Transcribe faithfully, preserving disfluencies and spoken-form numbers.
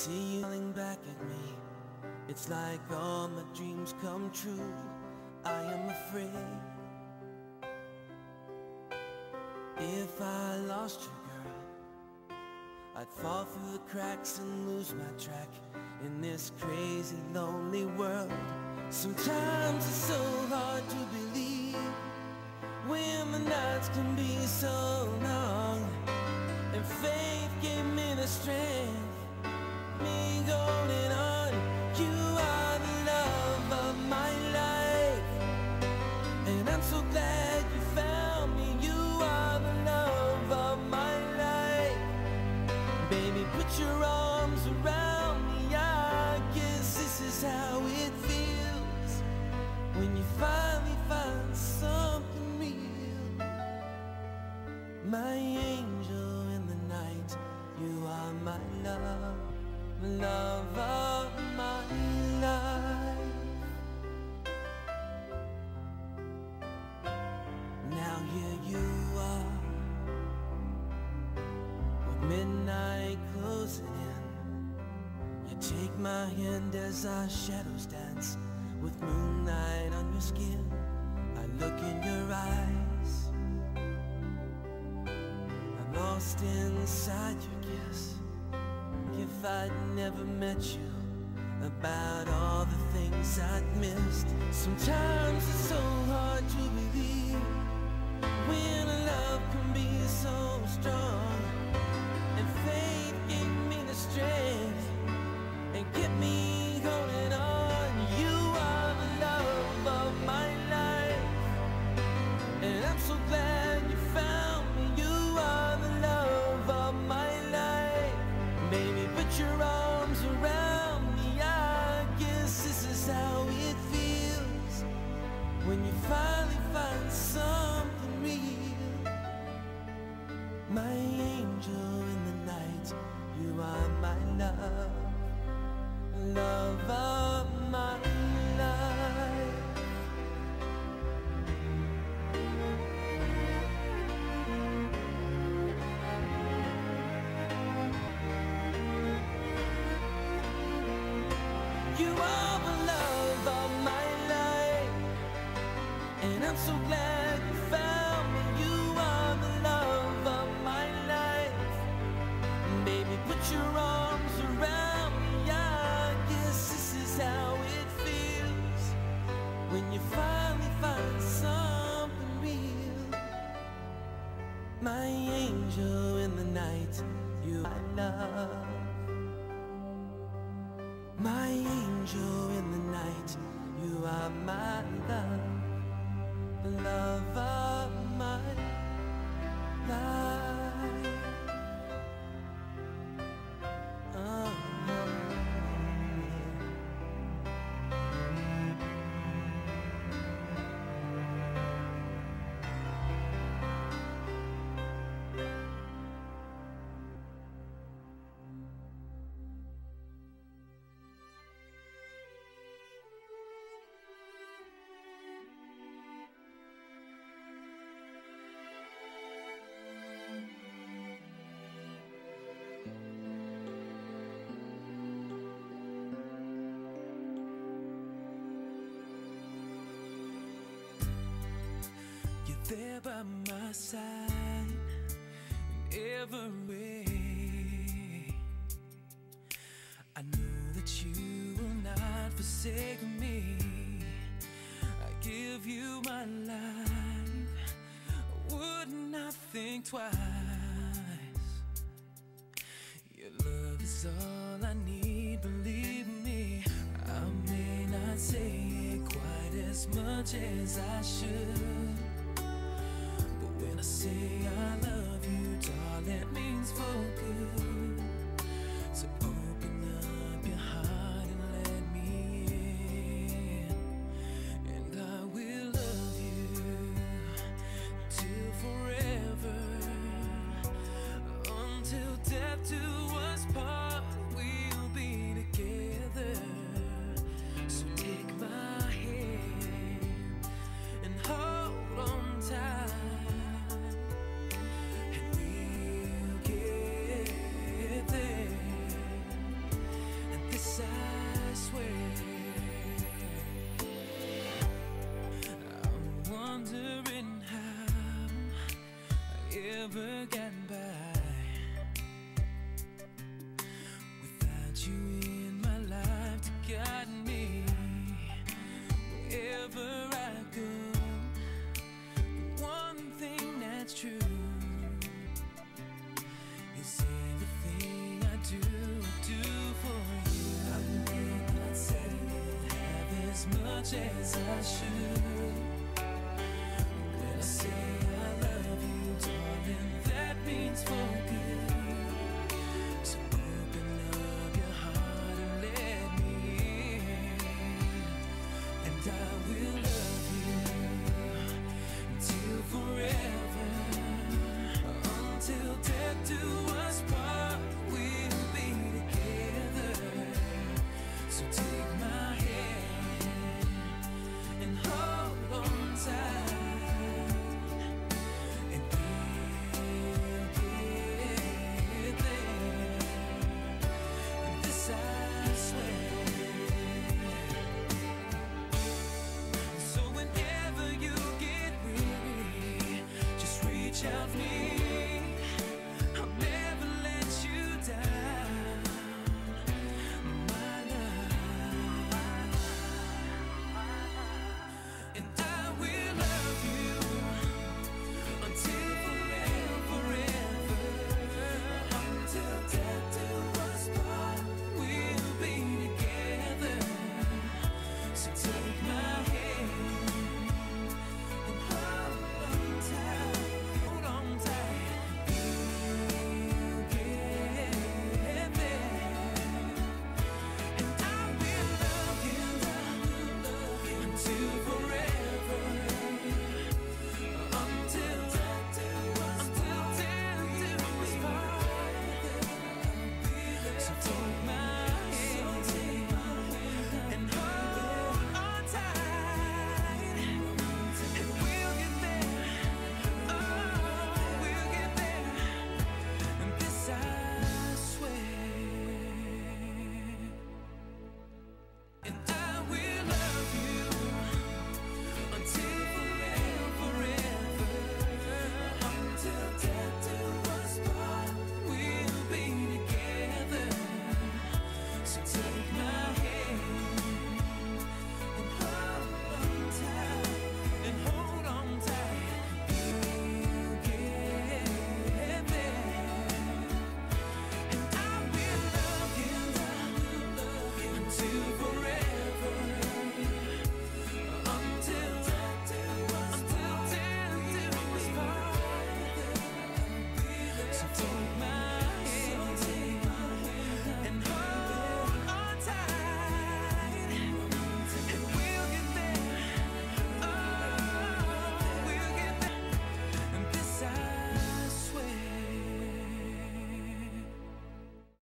see you smiling back at me. It's like all my dreams come true. I am afraid if I lost you, girl, I'd fall through the cracks and lose my track in this crazy, lonely world. Sometimes it's so hard to believe when the nights can be so long, and faith gave me the strength, me going on. You are the love of my life, and I'm so glad you found me. You are the love of my life. Baby, put your arms around me. I guess this is how it feels when you finally find something real. My angel in the night, you are my love, love of my life. Now here you are, with midnight closing in. You take my hand as our shadows dance, with moonlight on your skin. I look in your eyes, I'm lost inside your kiss. If I'd never met you, about all the things I'd missed. Sometimes it's so hard to believe when a love can be so strong, and faith gave me the strength and kept me holding on. You are the love of my life, and I'm so glad you found me. You are the love of my life. Baby, put your arms around me. I guess this is how it feels when you finally find something real. My angel in the night, you are my love, love of my life. You are the love of my life, and I'm so glad you found me. You are the love of my life. Baby, put your arms around me. I guess this is how it feels when you finally find something real. My angel in the night, you I love. My angel in the night, you are my love, the love of my life. Oh, there by my side in every way. I know that you will not forsake me. I give you my life, I would not think twice. Your love is all I need, believe me. I may not say it quite as much as I should, when I say I love you, darling, it means for good. So open up your heart and let me in, and I will love you till forever, until death do us part. We'll be together. So take my hand and hold on tight. never gotten by without you in my life to guide me wherever I go. The one thing that's true is everything I do, I do for you. I may not say it half as much as I should,